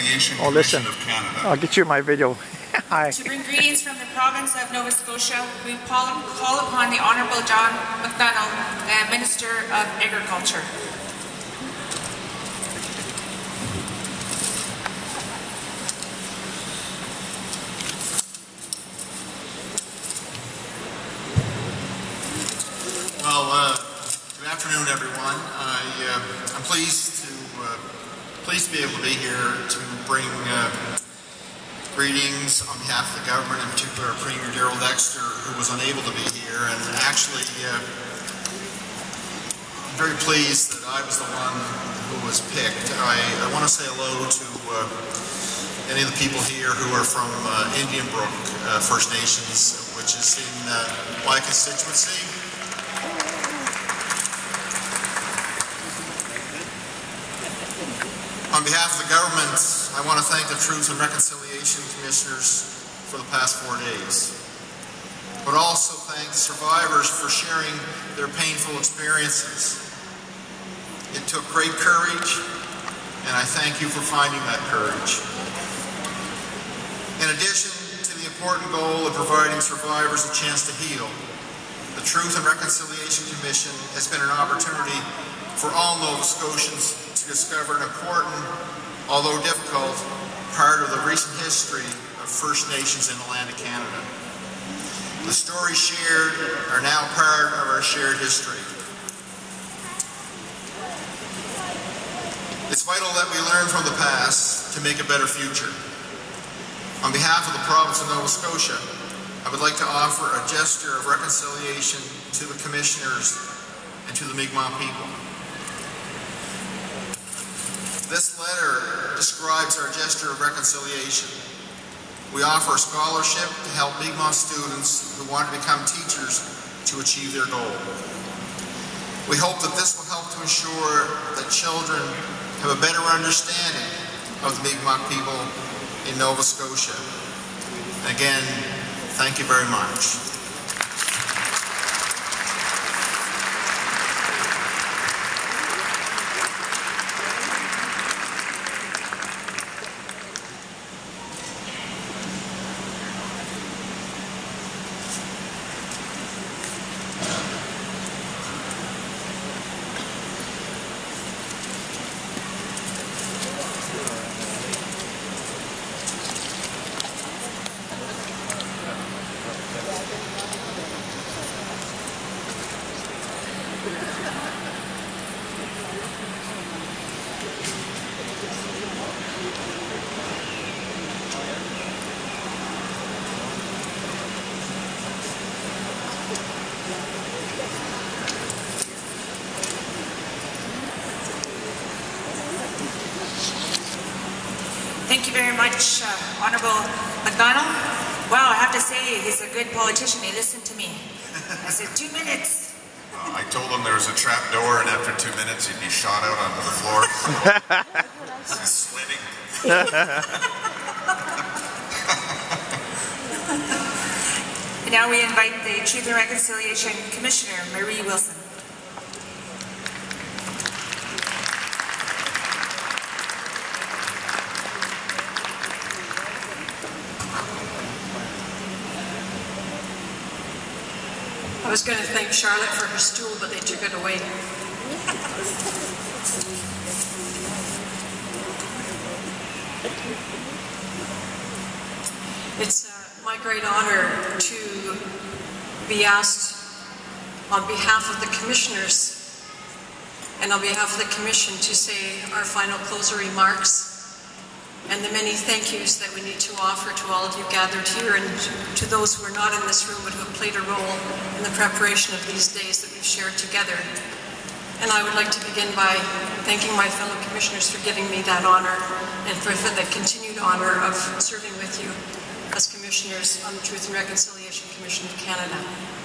Reconciliation Commission of Canada. I'll get you my video. Hi. To bring greetings from the province of Nova Scotia, we call upon the Honourable John McDonald, Minister of Agriculture. Well, good afternoon, everyone. I'm pleased to be able to be here to bring greetings on behalf of the government, in particular our Premier Darrell Dexter, who was unable to be here. And actually, I'm very pleased that I was the one who was picked. I want to say hello to any of the people here who are from Indian Brook First Nations, which is in my constituency. On behalf of the government, I want to thank the Truth and Reconciliation Commissioners for the past 4 days, but also thank the survivors for sharing their painful experiences. It took great courage, and I thank you for finding that courage. In addition to the important goal of providing survivors a chance to heal, the Truth and Reconciliation Commission has been an opportunity for all Nova Scotians to discover an important, although difficult, part of the recent history of First Nations in the land of Canada. The stories shared are now part of our shared history. It's vital that we learn from the past to make a better future. On behalf of the province of Nova Scotia, I would like to offer a gesture of reconciliation to the Commissioners and to the Mi'kmaq people. This letter describes our gesture of reconciliation. We offer a scholarship to help Mi'kmaq students who want to become teachers to achieve their goal. We hope that this will help to ensure that children have a better understanding of the Mi'kmaq people in Nova Scotia. And again, thank you very much. Thank you very much, Honourable McDonald. Wow, I have to say, he's a good politician. He listened to me. I said, 2 minutes. I told him there was a trap door, and after 2 minutes, he'd be shot out onto the floor. He's sweating. And now we invite the Truth and Reconciliation Commissioner, Marie Wilson. I was going to thank Charlotte for her stool, but they took it away. It's my great honor to be asked on behalf of the Commissioners and on behalf of the Commission to say our final closing remarks and the many thank yous that we need to offer to all of you gathered here and to those who are not in this room but who have played a role in the preparation of these days that we've shared together. And I would like to begin by thanking my fellow Commissioners for giving me that honor and for the continued honor of serving with you as Commissioners on the Truth and Reconciliation Commission of Canada.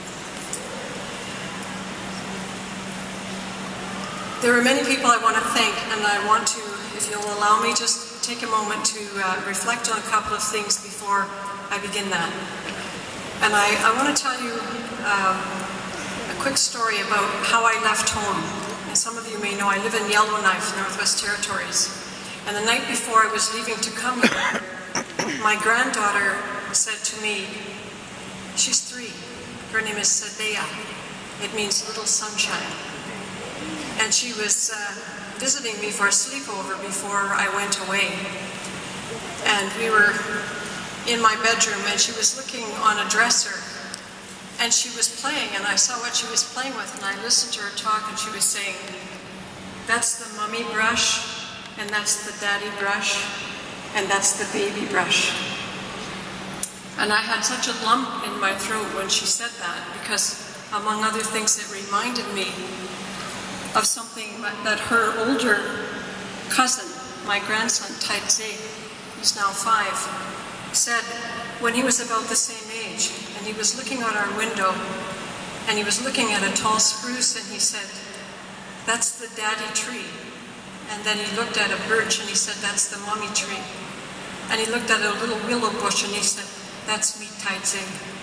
There are many people I want to thank, and I want to, if you'll allow me, just take a moment to reflect on a couple of things before I begin that. And I want to tell you a quick story about how I left home. As some of you may know, I live in Yellowknife, Northwest Territories. And the night before I was leaving to come here, my granddaughter said to me, she's 3, her name is Sadea, it means little sunshine. And she was visiting me for a sleepover before I went away. And we were in my bedroom and she was looking on a dresser and she was playing, and I saw what she was playing with, and I listened to her talk, and she was saying, that's the mummy brush, and that's the daddy brush, and that's the baby brush. And I had such a lump in my throat when she said that, because among other things it reminded me of something that her older cousin, my grandson Towsey, who's now 5, said when he was about the same age, and he was looking out our window, and he was looking at a tall spruce, and he said, that's the daddy tree. And then he looked at a birch, and he said, that's the mummy tree. And he looked at a little willow bush, and he said, that's me, Towsey.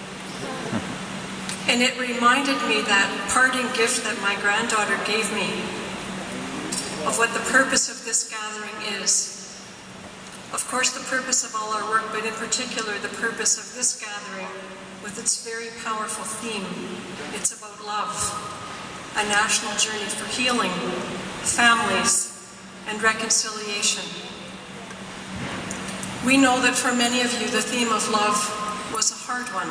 And it reminded me that parting gift that my granddaughter gave me of what the purpose of this gathering is. Of course, the purpose of all our work, but in particular, the purpose of this gathering with its very powerful theme. It's about love, a national journey for healing, families, and reconciliation. We know that for many of you, the theme of love was a hard one.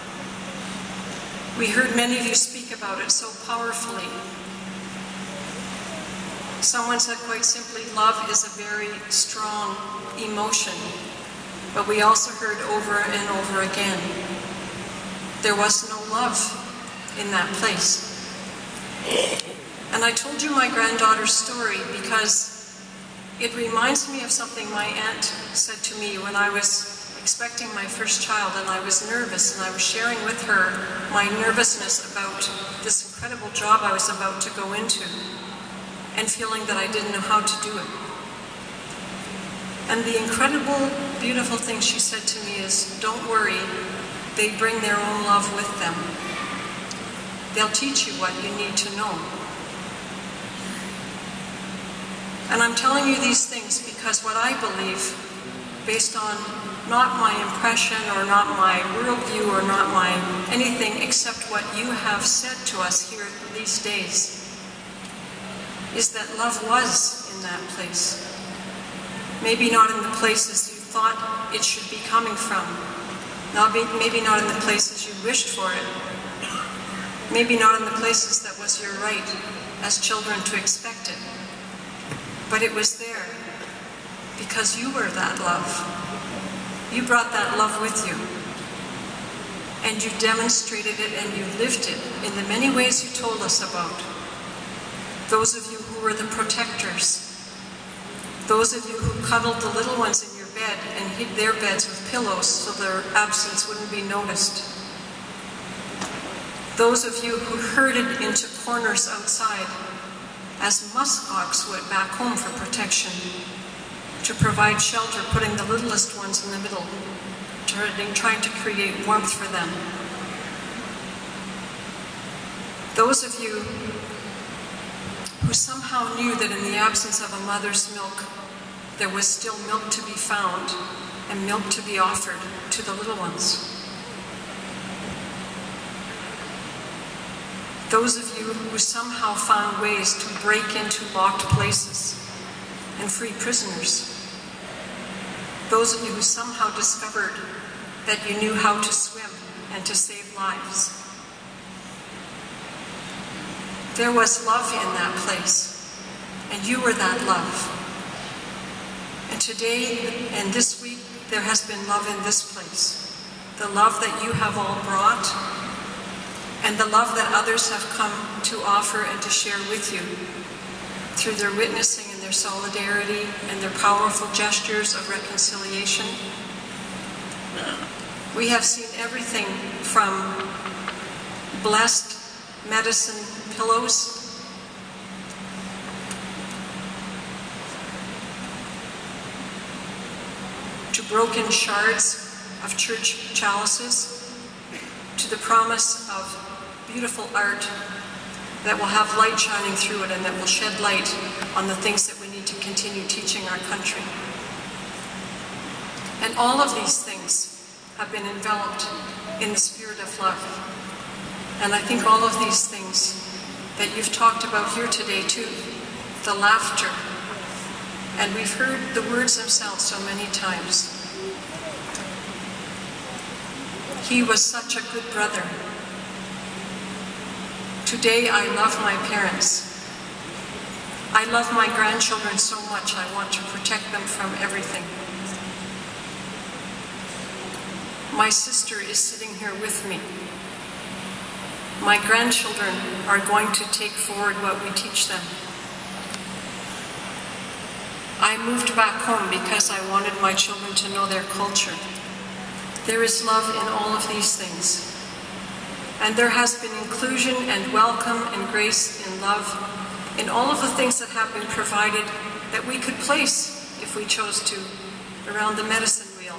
We heard many of you speak about it so powerfully. Someone said quite simply, love is a very strong emotion, but we also heard over and over again, there was no love in that place. And I told you my granddaughter's story because it reminds me of something my aunt said to me when I was expecting my first child, and I was nervous, and I was sharing with her my nervousness about this incredible job I was about to go into, and feeling that I didn't know how to do it. And the incredible, beautiful thing she said to me is, don't worry, they bring their own love with them. They'll teach you what you need to know. And I'm telling you these things because what I believe, based on not my impression or not my worldview or not my anything except what you have said to us here these days, is that love was in that place. Maybe not in the places you thought it should be coming from. Maybe not in the places you wished for it. Maybe not in the places that was your right as children to expect it. But it was there because you were that love. You brought that love with you. And you demonstrated it and you lived it in the many ways you told us about. Those of you who were the protectors, those of you who cuddled the little ones in your bed and hid their beds with pillows so their absence wouldn't be noticed. Those of you who herded into corners outside as muskox would back home for protection, to provide shelter, putting the littlest ones in the middle, trying to create warmth for them. Those of you who somehow knew that in the absence of a mother's milk, there was still milk to be found and milk to be offered to the little ones. Those of you who somehow found ways to break into locked places and free prisoners. Those of you who somehow discovered that you knew how to swim and to save lives. There was love in that place, and you were that love. And today and this week, there has been love in this place. The love that you have all brought, and the love that others have come to offer and to share with you through their witnessing and their solidarity and their powerful gestures of reconciliation. We have seen everything from blessed medicine pillows to broken shards of church chalices, to the promise of beautiful art that will have light shining through it and that will shed light on the things that we need to continue teaching our country. And all of these things have been enveloped in the spirit of love. And I think all of these things that you've talked about here today too, the laughter, and we've heard the words themselves so many times. He was such a good brother. Today I love my parents. I love my grandchildren so much I want to protect them from everything. My sister is sitting here with me. My grandchildren are going to take forward what we teach them. I moved back home because I wanted my children to know their culture. There is love in all of these things. And there has been inclusion and welcome and grace and love in all of the things that have been provided that we could place, if we chose to, around the medicine wheel.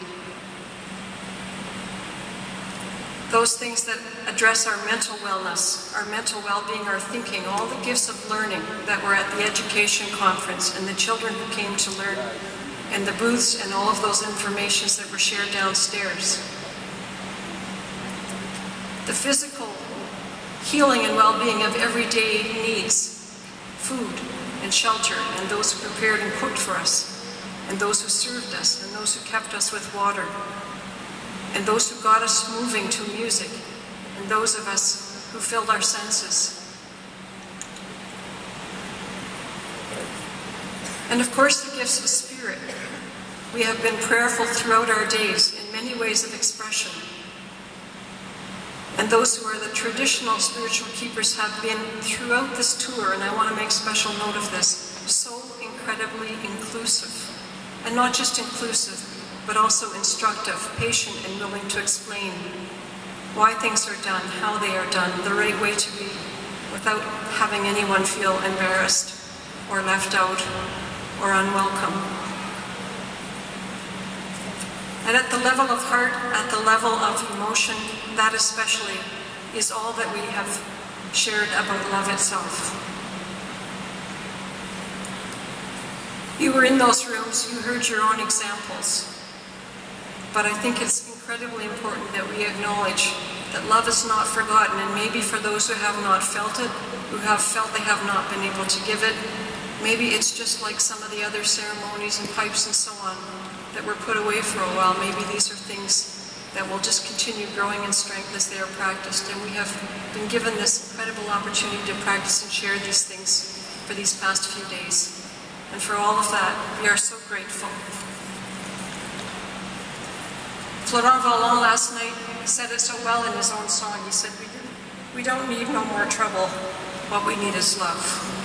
Those things that address our mental wellness, our mental well-being, our thinking, all the gifts of learning that were at the education conference and the children who came to learn, and the booths and all of those informations that were shared downstairs. The physical healing and well-being of everyday needs, food and shelter, and those who prepared and cooked for us, and those who served us, and those who kept us with water, and those who got us moving to music, and those of us who filled our senses. And of course the gifts of spirit. We have been prayerful throughout our days in many ways of expression. And those who are the traditional spiritual keepers have been throughout this tour, and I want to make special note of this, so incredibly inclusive. And not just inclusive, but also instructive, patient, and willing to explain why things are done, how they are done, the right way to be, without having anyone feel embarrassed or left out or unwelcome. And at the level of heart, at the level of emotion, that especially is all that we have shared about love itself. You were in those rooms, you heard your own examples. But I think it's incredibly important that we acknowledge that love is not forgotten, and maybe for those who have not felt it, who have felt they have not been able to give it, maybe it's just like some of the other ceremonies and pipes and so on that were put away for a while. Maybe these are things that will just continue growing in strength as they are practiced, and we have been given this incredible opportunity to practice and share these things for these past few days. And for all of that, we are so grateful. Florent Vallon last night said it so well in his own song. He said, we don't need no more trouble. What we need is love.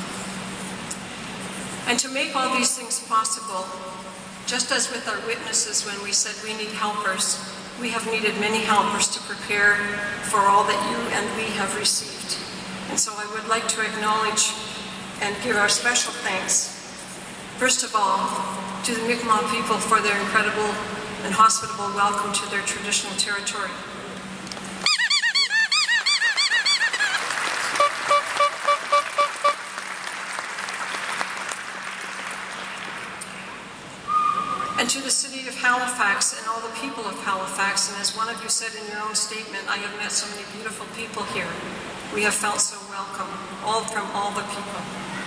And to make all these things possible, just as with our witnesses when we said we need helpers, we have needed many helpers to prepare for all that you and we have received. And so I would like to acknowledge and give our special thanks, first of all, to the Mi'kmaq people for their incredible and hospitable welcome to their traditional territory. And to the city of Halifax and all the people of Halifax, and as one of you said in your own statement, I have met so many beautiful people here. We have felt so welcome, all from all the people.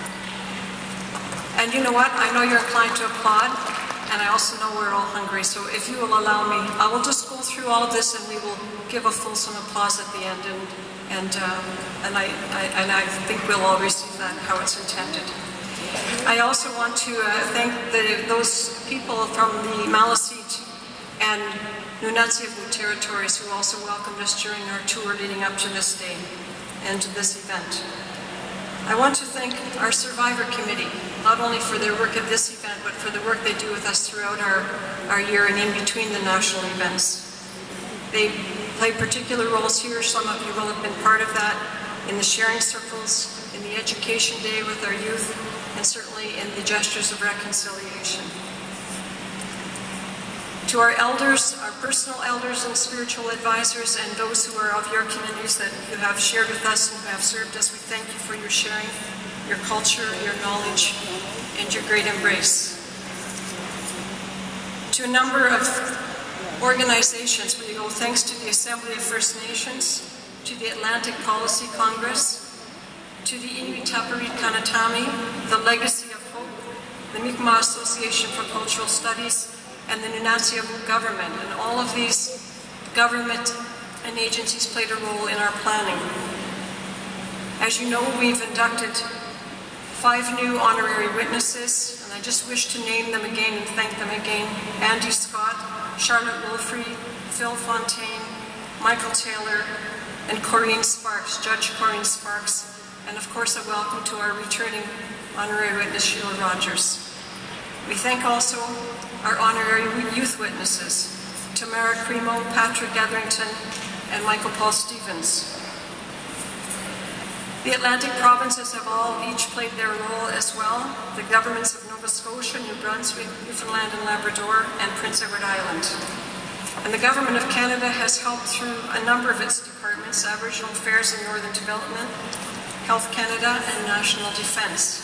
And you know what? I know you're inclined to applaud, and I also know we're all hungry, so if you will allow me, I will just go through all of this and we will give a fulsome applause at the end, and I think we'll all receive that how it's intended. I also want to thank those people from the Maliseet and Nunatsiavut territories who also welcomed us during our tour leading up to this day and to this event. I want to thank our Survivor Committee, not only for their work at this event, but for the work they do with us throughout our year and in between the national events. They play particular roles here. Some of you will have been part of that in the sharing circles, in the education day with our youth, and certainly in the gestures of reconciliation. To our elders, our personal elders and spiritual advisors, and those who are of your communities that you have shared with us and who have served us, we thank you for your sharing, your culture, your knowledge, and your great embrace. To a number of organizations, we owe thanks to the Assembly of First Nations, to the Atlantic Policy Congress, to the Inuit Tapiriit Kanatami, the Legacy of Hope, the Mi'kmaq Association for Cultural Studies, and the Nunatsiavut government. And all of these government and agencies played a role in our planning. As you know, we've inducted 5 new honorary witnesses, and I just wish to name them again and thank them again. Andy Scott, Charlotte Wolfrey, Phil Fontaine, Michael Taylor, and Corinne Sparks, Judge Corinne Sparks, and of course a welcome to our returning honorary witness, Sheila Rogers. We thank also our honorary youth witnesses, Tamara Cremo, Patrick Etherington, and Michael Paul Stevens. The Atlantic provinces have all each played their role as well. The governments of Nova Scotia, New Brunswick, Newfoundland and Labrador, and Prince Edward Island. And the Government of Canada has helped through a number of its departments, Aboriginal Affairs and Northern Development, Health Canada, and National Defence.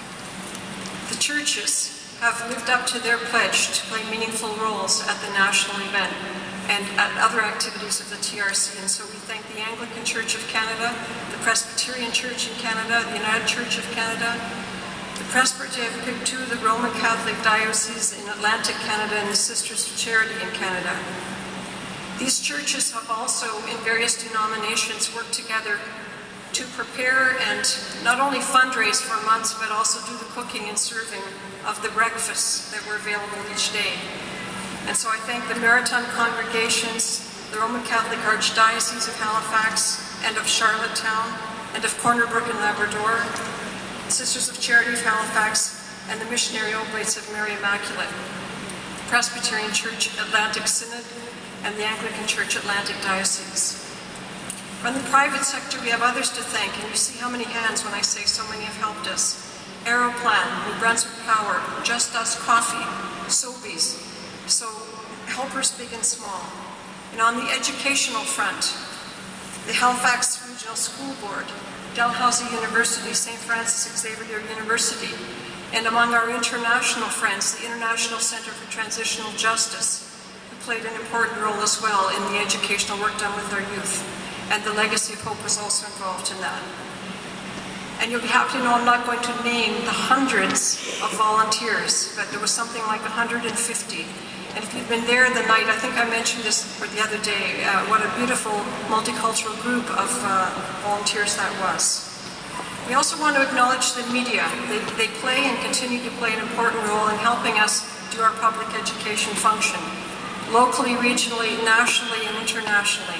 The churches have lived up to their pledge to play meaningful roles at the national event and at other activities of the TRC. And so we thank the Anglican Church of Canada, the Presbyterian Church in Canada, the United Church of Canada, the Presbyterian too, the Roman Catholic Diocese in Atlantic Canada, and the Sisters of Charity in Canada. These churches have also, in various denominations, worked together to prepare and not only fundraise for months, but also do the cooking and serving of the breakfasts that were available each day. And so I thank the Maritime congregations, the Roman Catholic Archdiocese of Halifax and of Charlottetown, and of Corner Brook and Labrador, the Sisters of Charity of Halifax, and the Missionary Oblates of Mary Immaculate, the Presbyterian Church Atlantic Synod, and the Anglican Church Atlantic Diocese. From the private sector, we have others to thank, and you see how many hands when I say so many have helped us. Aeroplan, New Brunswick Power, Just Us Coffee, Sobeys, so helpers big and small. And on the educational front, the Halifax Regional School Board, Dalhousie University, St. Francis Xavier University, and among our international friends, the International Center for Transitional Justice, who played an important role as well in the educational work done with our youth. And the Legacy of Hope was also involved in that. And you'll be happy to know I'm not going to name the hundreds of volunteers, but there was something like 150. And if you've been there the night, I think I mentioned this the other day, what a beautiful multicultural group of volunteers that was. We also want to acknowledge the media. They play and continue to play an important role in helping us do our public education function, locally, regionally, nationally, and internationally.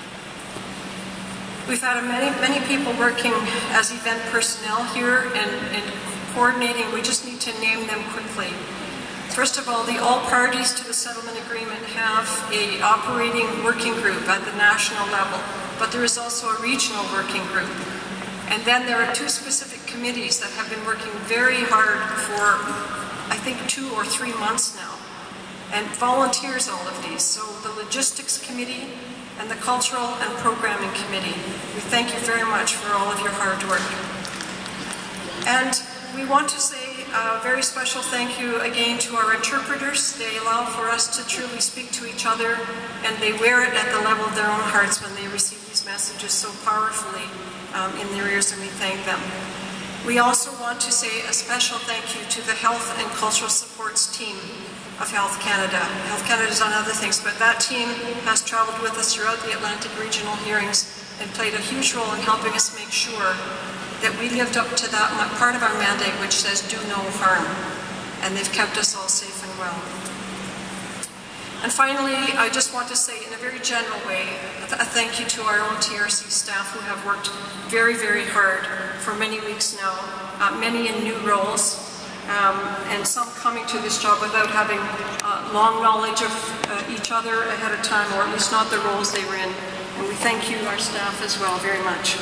We've had many people working as event personnel here and coordinating. We just need to name them quickly. First of all, the all parties to the settlement agreement have an operating working group at the national level, but there is also a regional working group. And then there are 2 specific committees that have been working very hard for, I think, 2 or 3 months now, and volunteers all of these. So the Logistics Committee and the Cultural and Programming Committee. We thank you very much for all of your hard work. And we want to say a very special thank you again to our interpreters. They allow for us to truly speak to each other, and they wear it at the level of their own hearts when they receive these messages so powerfully in their ears, and we thank them. We also want to say a special thank you to the Health and Cultural Supports team of Health Canada. Health Canada has done other things, but that team has traveled with us throughout the Atlantic regional hearings and played a huge role in helping us make sure that we lived up to that part of our mandate which says do no harm, and they've kept us all safe and well. And finally, I just want to say in a very general way a thank you to our own TRC staff who have worked very, very hard for many weeks now, many in new roles, and some coming to this job without having long knowledge of each other ahead of time, or at least not the roles they were in. And we thank you, our staff, as well, very much.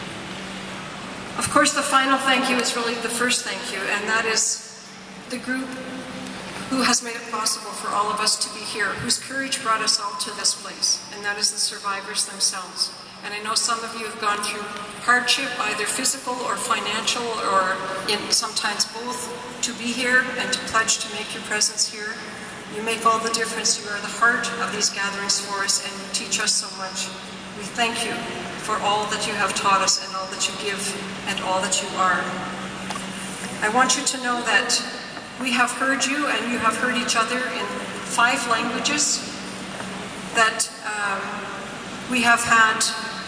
Of course, the final thank you is really the first thank you, and that is the group who has made it possible for all of us to be here, whose courage brought us all to this place, and that is the survivors themselves. And I know some of you have gone through hardship, either physical or financial, or sometimes both, to be here and to pledge to make your presence here. You make all the difference. You are the heart of these gatherings for us, and you teach us so much. We thank you for all that you have taught us and all that you give and all that you are. I want you to know that we have heard you and you have heard each other in 5 languages, that we have had,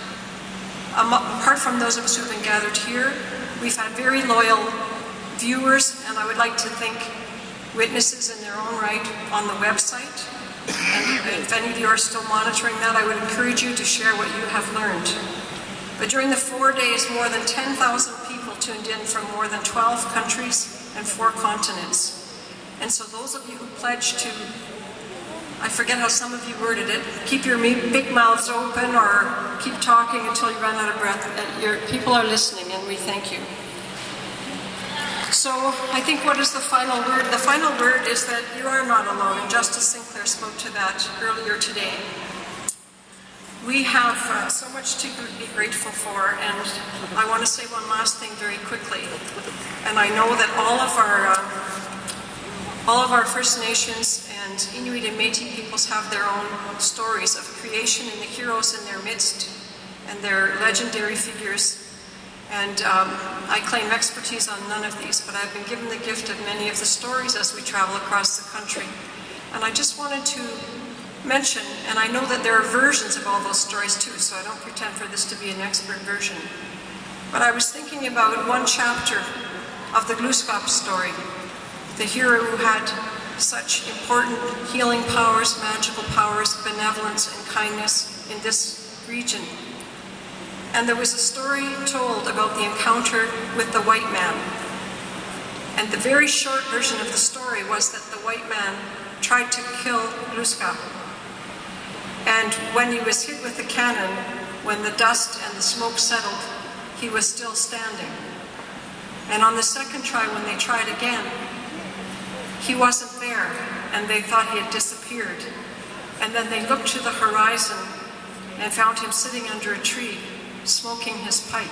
apart from those of us who have been gathered here, we've had very loyal viewers, and I would like to think witnesses in their own right on the website. And if any of you are still monitoring that, I would encourage you to share what you have learned. But during the 4 days, more than 10,000 people tuned in from more than 12 countries and 4 continents. And so those of you who pledged to, I forget how some of you worded it, keep your big mouths open or keep talking until you run out of breath. People are listening, and we thank you. So I think, what is the final word? The final word is that you are not alone, and Justice Sinclair spoke to that earlier today. We have so much to be grateful for, and I want to say one last thing very quickly. And I know that all of our First Nations and Inuit and Métis peoples have their own stories of creation and the heroes in their midst and their legendary figures. And I claim expertise on none of these, but I've been given the gift of many of the stories as we travel across the country. And I just wanted to mention, and I know that there are versions of all those stories too, so I don't pretend for this to be an expert version. But I was thinking about one chapter of the Gluskap story, the hero who had such important healing powers, magical powers, benevolence and kindness in this region. And there was a story told about the encounter with the white man. And the very short version of the story was that the white man tried to kill Gluskap. And when he was hit with the cannon, when the dust and the smoke settled, he was still standing. And on the second try, when they tried again, he wasn't there, and they thought he had disappeared. And then they looked to the horizon and found him sitting under a tree, smoking his pipe.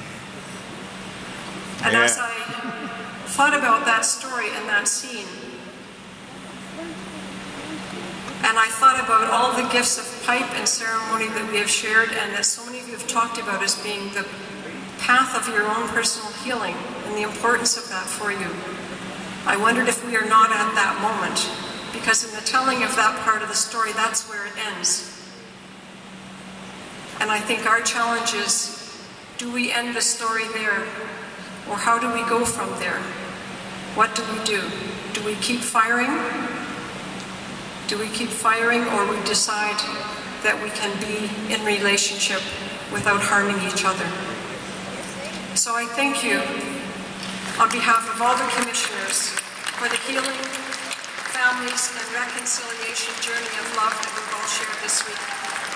And as I thought about that story and that scene, and I thought about all the gifts of pipe and ceremony that we have shared and that so many of you have talked about as being the path of your own personal healing and the importance of that for you, I wondered if we are not at that moment, because in the telling of that part of the story, that's where it ends. And I think our challenge is, do we end the story there? Or how do we go from there? What do we do? Do we keep firing? Do we keep firing, or we decide that we can be in relationship without harming each other? So I thank you on behalf of all the commissioners for the healing, families, and reconciliation journey of love that we've all shared this week.